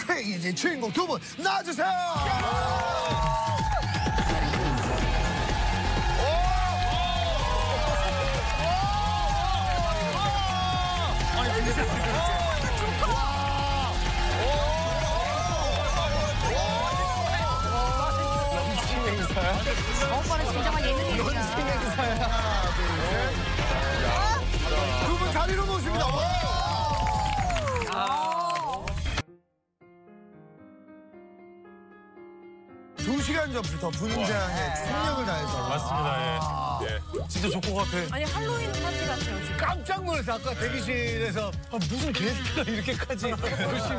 크레이지 주인공 두 분 나와주세요. 오빠는 진정한 예능이야. 두 분 자리로 모십니다. 두 시간 전부터 분장에 총력을 다해서. 맞습니다. 예. 진짜 좋고 같아. 아니 할로윈 파티 같아요 지금. 깜짝 놀랐어. 아까 대기실에서 무슨 게스트가 이렇게까지 열심히.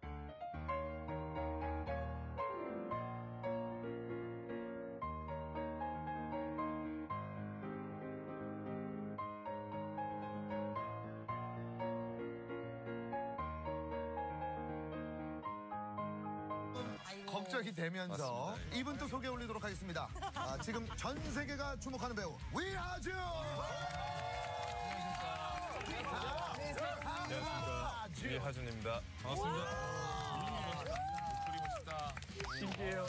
걱정이 되면서 이분 또 소개 올리도록 하겠습니다. 지금 전 세계가 주목하는 배우 위하준. 안녕하십니까. 위하준입니다. 반갑습니다. 목소리 멋있다. 신기해요.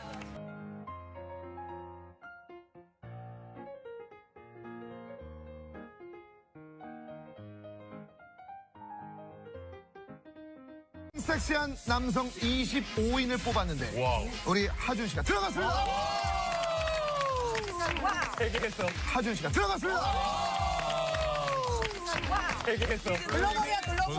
섹시한 남성 25인을 뽑았는데 와우. 우리 하준 씨가 들어갔습니다. 세계에서. 하준 씨가 들어갔습니다. 세계에서. 글로벌이야 글로벌.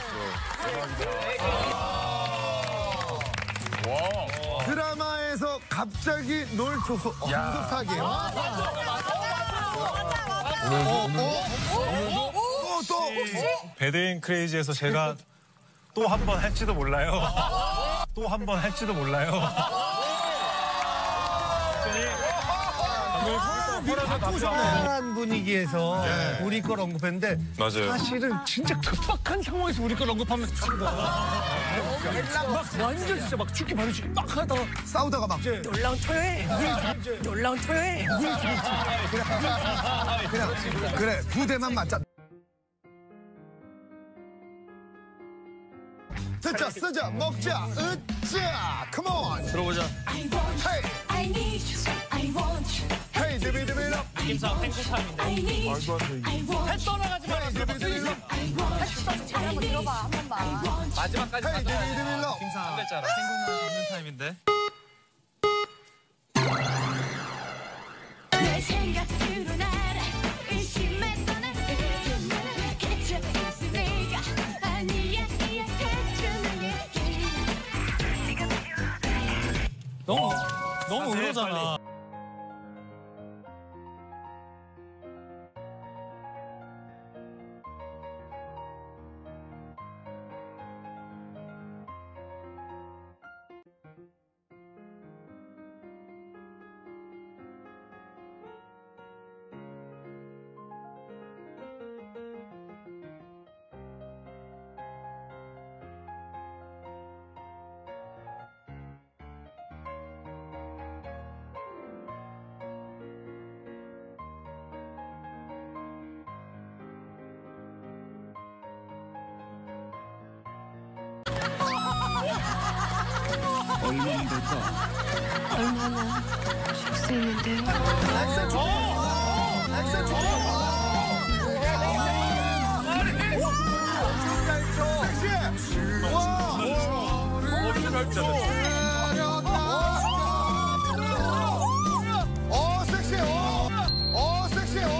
와. 드라마에서 갑자기 널 줘서 언급하게. 또 배드인 크레이지에서 제가 또 한 번 할지도 몰라요. 또 한 번 할지도 몰라요. 편한 분위기에서 우리 걸 언급했는데 맞아요. 사실은 진짜 급박한 상황에서 우리 걸 언급하면 막 완전 진짜 막 죽기 바로 죽기 막 하다가 싸우다가 막 놀랑초에. 놀랑초에. 그래 부대만 맞자. 듣자 쓰자 먹자 으짜 컴온 들어보자. 헤이 I need you, I want you, 헤이 디비디비럽 김상 탱크탑인데. I need you, I want you, 헤이 디비디비럽 I want you, 잘 한번 들어봐 한 번만. 마지막까지 헤이 디비디비럽 김상 한 글자라. 생각나는 없는 타임인데. 내 생각으로 나를 의심했던 날 그저 내가 아니야 해주는 얘기 너무 의로잖아. 얼마나 속쓰이는데요. 액션 줘 액션 줘 섹시해 와 섹시해 섹시해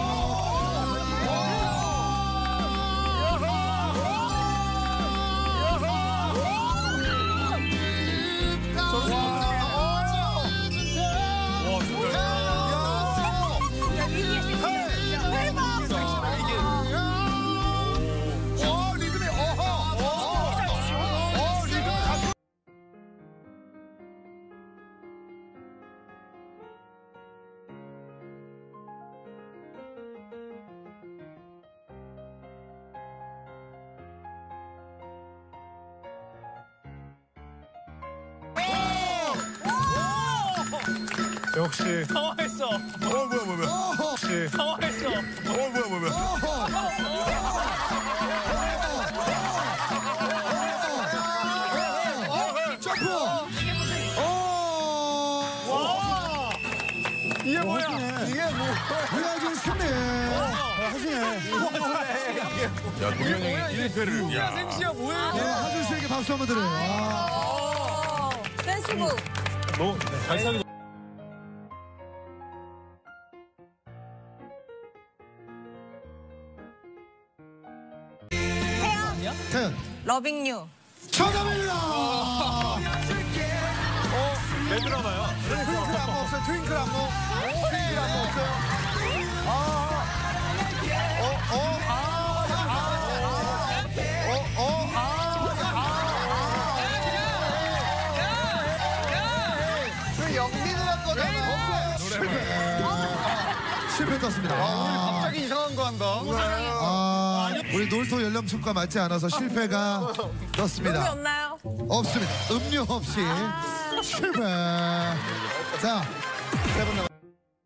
역시. 당황했어. 뭐야 역시. 당황했어. 뭐야 점프. 이게 뭐야? 이게 뭐? 이하준 승리. 야, 동현이 형이 1패를. 야. 생시야 뭐야? 네, 하준 씨에게 박수 한번 드려요. 센스부. 너무 잘 살고. 태연. 러빙 유. 정답입니다. 내 드라마야. 트윙클 안무 없어요? 트윙클 안무? 트윙클 안무 없어요? 왜 영민을 한 거잖아. 실패 떴습니다. 갑자기 이상한 거 한다. 우리 놀토 연령층과 맞지 않아서 실패가 음료 떴습니다. 없나요? 없습니다. 음료 없이 실패. 자, 세 분 남았.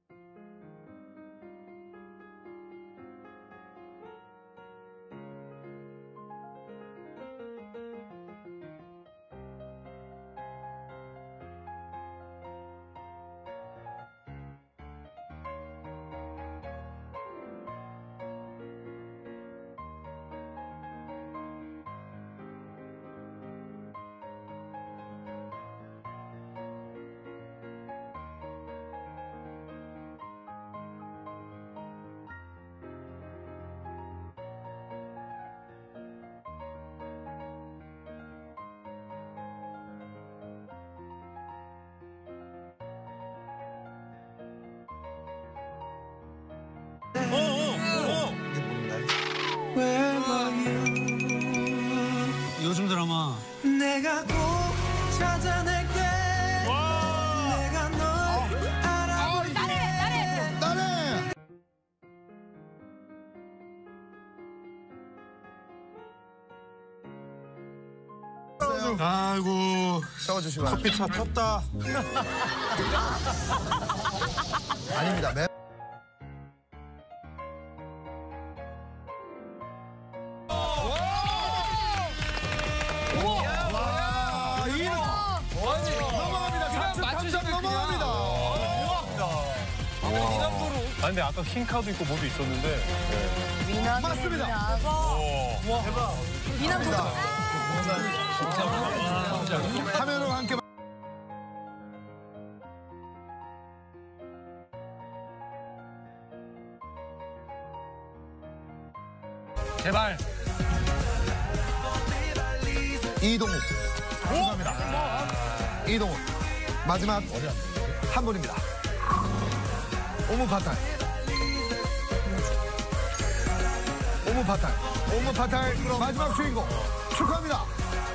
요즘 드라마. 내가 꼭 찾아낼게. 내가 널 알아볼게. 나래. 아이고. 적어주시고. 커피차 탔다. 아닙니다. 아 근데 아까 흰 카도 있고 뭐도 있었는데. 미남. 맞습니다. 와 대박. 미남 도전. 화면으로 함께. 제발. 이동욱. 축하합니다. 이동욱. 마지막 한 분입니다. 오무파탈. 오무파탈. 오무파탈 마지막 주인공. 축하합니다.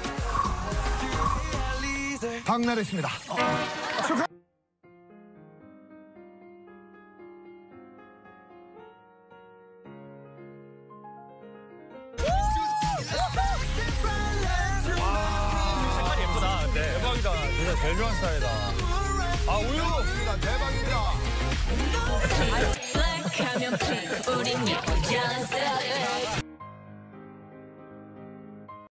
박나래 씨입니다. 축하. 색깔이 예쁘다. 근데. 대박이다. 진짜 제일 좋아하는 스타일이다. 아 우유. 대박입니다. Black 하면 pink 우린 여자였어